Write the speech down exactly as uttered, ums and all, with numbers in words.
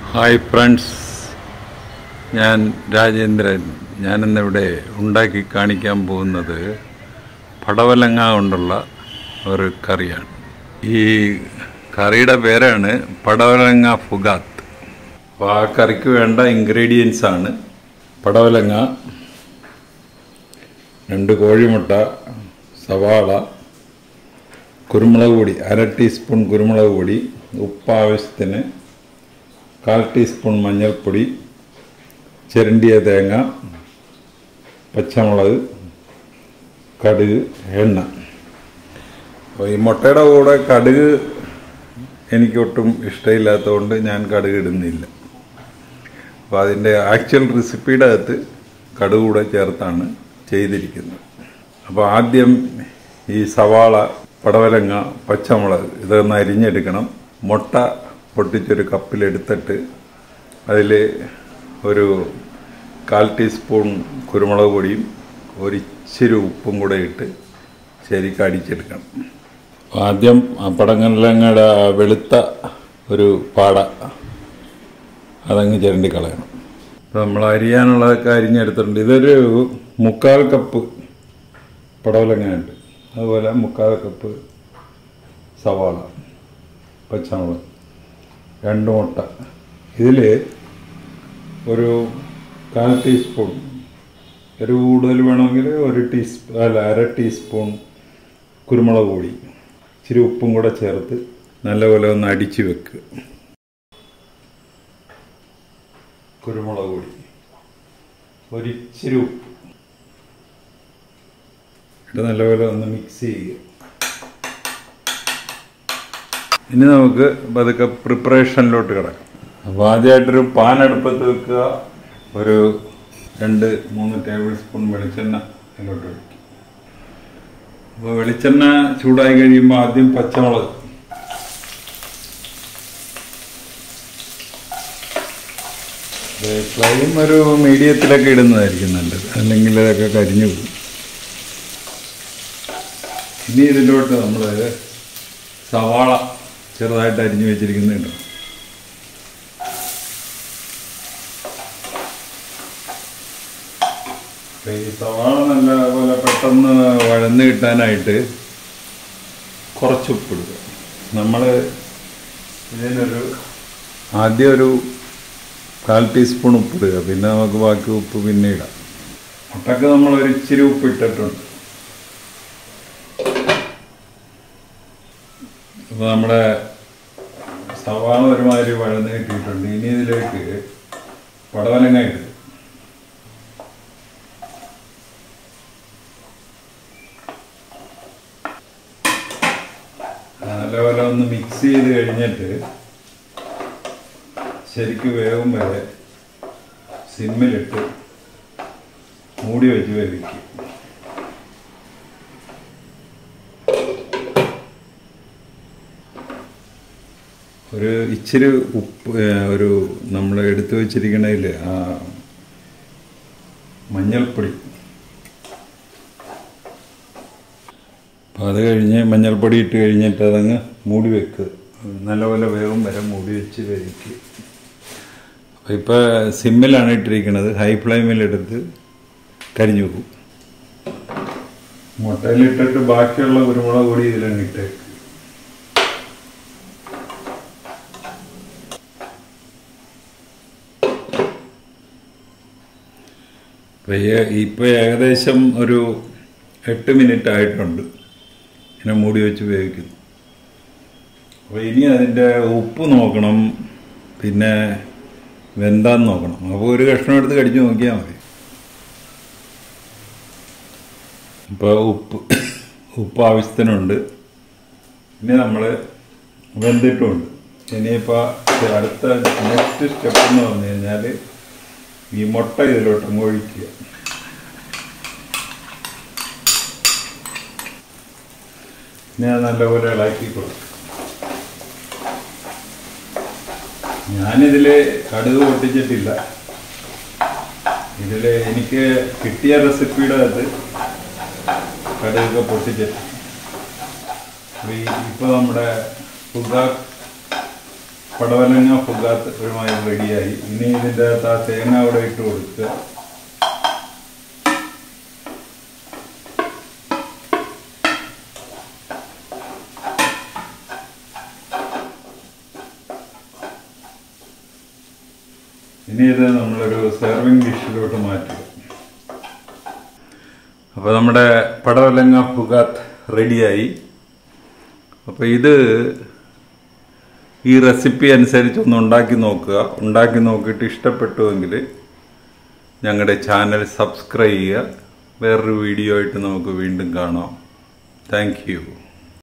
Hi friends, ഞാൻ രാജേന്ദ്രൻ. ഞാനിന്നിവിടെ ഉണ്ടാക്കി കാണിക്കാൻ പോകുന്നത് പടവലങ്ങ കൊണ്ടുള്ള ഒരു കറിയാണ്. ഈ കറിയുടെ പേരാണ് പടവലങ്ങ ഫുഗാത്ത്. അപ്പോൾ ആ കറിക്ക് വേണ്ട ഇൻഗ്രീഡിയൻസ് ആണ് പടവലങ്ങ, രണ്ട് കോഴിമുട്ട, സവാള, കുരുമുളക് പൊടി അര ടീസ്പൂൺ കുരുമുളക് പൊടി, ഉപ്പ് ആവശ്യത്തിന്, കാൽ ടീസ്പൂൺ മഞ്ഞൾപ്പൊടി, ചിരണ്ടിയ തേങ്ങ, പച്ചമുളക്, കടുക്, എണ്ണ. അപ്പോൾ ഈ മുട്ടയുടെ കൂടെ കടുക് എനിക്കൊട്ടും ഇഷ്ടമില്ലാത്തതുകൊണ്ട് ഞാൻ കടുക് ഇടുന്നില്ല. അപ്പോൾ അതിൻ്റെ ആക്ച്വൽ റെസിപ്പിയുടെ അകത്ത് കടുക് കൂടെ ചേർത്താണ് ചെയ്തിരിക്കുന്നത്. അപ്പോൾ ആദ്യം ഈ സവാള, പടവലങ്ങ, പച്ചമുളക് ഇതൊന്ന് അരിഞ്ഞെടുക്കണം. മുട്ട പൊട്ടിച്ചൊരു കപ്പിലെടുത്തിട്ട് അതിൽ ഒരു കാൽ ടീസ്പൂൺ കുരുമുളക് പൊടിയും ഒരു ഇച്ചിരി ഉപ്പും കൂടെ ഇട്ട് ശരിക്കും അടിച്ചെടുക്കണം. ആദ്യം ആ പടവലങ്ങയുടെ വെളുത്ത ഒരു പാട അതങ്ങ് ചിരണ്ടി കളയണം. അപ്പോൾ നമ്മൾ അരിയാനുള്ളതൊക്കെ അരിഞ്ഞെടുത്തിട്ടുണ്ട്. ഇതൊരു മുക്കാൽ കപ്പ് പടവലങ്ങയുണ്ട്, അതുപോലെ മുക്കാൽ കപ്പ് സവാള, പച്ചമുളക്, രണ്ട് മുട്ട. ഇതിൽ ഒരു കാൽ ടീസ്പൂൺ, ഒരു കൂടുതൽ വേണമെങ്കിൽ ഒരു ടീസ്പൂൺ അല്ല അര ടീസ്പൂൺ കുരുമുളക് പൊടി, ഇച്ചിരി ഉപ്പും കൂടെ ചേർത്ത് നല്ലപോലെ ഒന്ന് അടിച്ച് വെക്കുക. കുരുമുളക് പൊടി, ഒരിച്ചിരി ഉപ്പ് ഇട്ട് നല്ലപോലെ ഒന്ന് മിക്സ് ചെയ്യുക. ഇനി നമുക്ക് പതുക്കെ പ്രിപ്പറേഷനിലോട്ട് കിടക്കാം. അപ്പോൾ ആദ്യമായിട്ടൊരു പാൻ അടുപ്പത്ത് വെക്കുക. ഒരു രണ്ട് മൂന്ന് ടേബിൾ സ്പൂൺ വെളിച്ചെണ്ണ അതിലോട്ട് ഒഴിക്കും. അപ്പോൾ വെളിച്ചെണ്ണ ചൂടായി കഴിയുമ്പോൾ ആദ്യം പച്ചമുളക്, ഫ്ലെയിം ഒരു മീഡിയത്തിലൊക്കെ ഇടുന്നതായിരിക്കും നല്ലത്, അല്ലെങ്കിൽ ഇതൊക്കെ കരിഞ്ഞു പോകും. ഇനി ഇതിലോട്ട് നമ്മൾ സവാള ചെറുതായിട്ട് അരിഞ്ഞു വെച്ചിരിക്കുന്നുണ്ട്. ഈ സവാള നല്ലപോലെ പെട്ടെന്ന് വഴന്ന് കിട്ടാനായിട്ട് കുറച്ച് ഉപ്പിടുക. നമ്മൾ ഇതിനൊരു ആദ്യം ഒരു കാൽ ടീസ്പൂൺ ഉപ്പിടുക, പിന്നെ നമുക്ക് ബാക്കി ഉപ്പ് പിന്നെ ഇടാം. മുട്ടക്ക് നമ്മൾ ഒരു ഇച്ചിരി ഉപ്പ് ഇട്ടിട്ടുണ്ട്. അപ്പോൾ നമ്മുടെ സവാള ഒരുമാതിരി വഴന്ന് കിട്ടിയിട്ടുണ്ട്. ഇനി ഇതിലേക്ക് പടവലങ്ങ ഇടുക. നല്ലപോലെ ഒന്ന് മിക്സ് ചെയ്ത് കഴിഞ്ഞിട്ട് ശരിക്കും വേവും വരെ സിമ്മിലിട്ട് മൂടി വെച്ച് വേവിക്കുക. ഒരു ഇച്ചിരി ഉപ്പ്, ഒരു നമ്മൾ എടുത്തു വച്ചിരിക്കണതിൽ ആ മഞ്ഞൾപ്പൊടി, അപ്പോൾ അത് കഴിഞ്ഞ് മഞ്ഞൾപ്പൊടി ഇട്ട് കഴിഞ്ഞിട്ട് അതങ്ങ് മൂടി വെക്കുക. നല്ലപോലെ വേവും വരെ മൂടി വെച്ച് വേവിക്കുക. അപ്പോൾ ഇപ്പോൾ സിമ്മിലാണ് ഇട്ടിരിക്കുന്നത്, ഹൈ ഫ്ലെയിമിലെടുത്ത് കരിഞ്ഞു പോകും. മുട്ടയിലിട്ടിട്ട് ബാക്കിയുള്ള കുരുമുളക് പൊടി ഇതിലങ്ങ് ഇട്ടേക്ക്. ഇപ്പോൾ ഏകദേശം ഒരു എട്ട് മിനിറ്റ് ആയിട്ടുണ്ട് ഇങ്ങനെ മൂടി വെച്ച് വേവിക്കുന്നു. അപ്പോൾ ഇനി അതിൻ്റെ ഉപ്പ് നോക്കണം, പിന്നെ വെന്താന്ന് നോക്കണം. അപ്പോൾ ഒരു കഷ്ണം എടുത്ത് കടിച്ചു നോക്കിയാൽ മതി. ഇപ്പോൾ ഉപ്പ് ഉപ്പ് ആവശ്യത്തിനുണ്ട്. ഇനി നമ്മൾ വെന്തിട്ടുമുണ്ട്. ഇനിയിപ്പോൾ അടുത്ത നെക്സ്റ്റ് സ്റ്റെപ്പ് എന്ന് പറഞ്ഞു കഴിഞ്ഞാൽ ഈ മുട്ട ഇതിലോട്ട് ഒഴിക്കുക. ഞാൻ നല്ലപോലെ ഇളക്കി കൊടുക്കും. ഞാനിതിൽ കടുക് പൊട്ടിച്ചിട്ടില്ല. ഇതിൽ എനിക്ക് കിട്ടിയ റെസിപ്പിയുടെ അത് കടുകൊക്കെ പൊട്ടിച്ചിട്ട് ഇപ്പോൾ നമ്മുടെ ഫുഗാത്ത് പടവലങ്ങ ഫുഗാത്ത് ഒരുമായി റെഡിയായി. ഇനി ഇതിൻ്റെ അകത്ത് ആ തേങ്ങ അവിടെ ഇട്ട് കൊടുക്കുക. ഇനി ഇത് നമ്മളൊരു സെർവിങ് ഡിഷിലോട്ട് മാറ്റുക. അപ്പോൾ നമ്മുടെ പടവലങ്ങ ഫുഗാത്ത് റെഡിയായി. അപ്പോൾ ഇത് ഈ റെസിപ്പി അനുസരിച്ചൊന്ന് ഉണ്ടാക്കി നോക്കുക. ഉണ്ടാക്കി നോക്കിയിട്ട് ഇഷ്ടപ്പെട്ടുവെങ്കിൽ ഞങ്ങളുടെ ചാനൽ സബ്സ്ക്രൈബ് ചെയ്യുക. വേറൊരു വീഡിയോ ആയിട്ട് നമുക്ക് വീണ്ടും കാണാം. Thank U.